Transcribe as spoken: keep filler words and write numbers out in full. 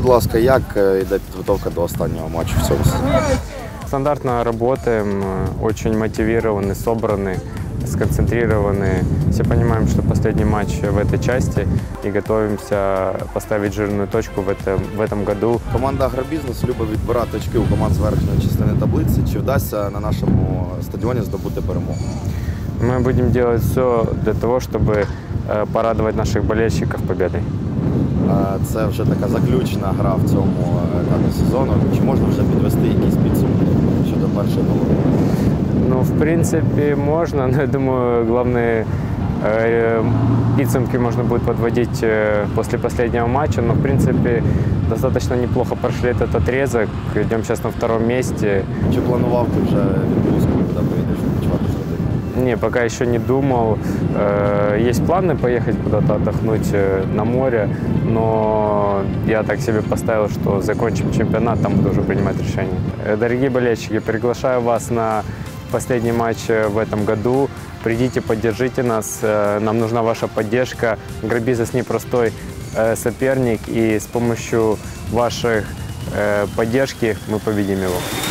будь ласка, як йде підготовка до останнього матчу в цьому сезоні? Стандартно работаем, очень мотивированы, собраны, сконцентрированы. Все понимаем, что последний матч в этой части и готовимся поставить жирную точку в этом, в этом году. Команда «Агробізнес» любить відбирати очки у команд з верхньої частини таблиці. Чи вдасться на нашому стадіоні здобути перемогу? Мы будем делать все для того, чтобы порадовать наших болельщиков победой. Це вже така заключна гра в цьому етапі сезону. Чи можна вже підвести якісь підсумки щодо першої голови? Ну, в принципе, можно, но я думаю, главные э, підсумки можно будет подводить э, после последнего матча. Но, в принципе, достаточно неплохо прошли этот отрезок. Идем сейчас на втором месте. Чи планував ти вже відпустку, куди поїдеш відпочивати з родиною? Не, пока еще не думал. Э, есть планы поехать куда-то отдохнуть на море, но я так себе поставил, что закончим чемпионат, там буду уже принимать решение. Э, дорогие болельщики, приглашаю вас на последний матч в этом году. Придите, поддержите нас. Нам нужна ваша поддержка. Агробизнес непростой соперник, и с помощью вашей поддержки мы победим его.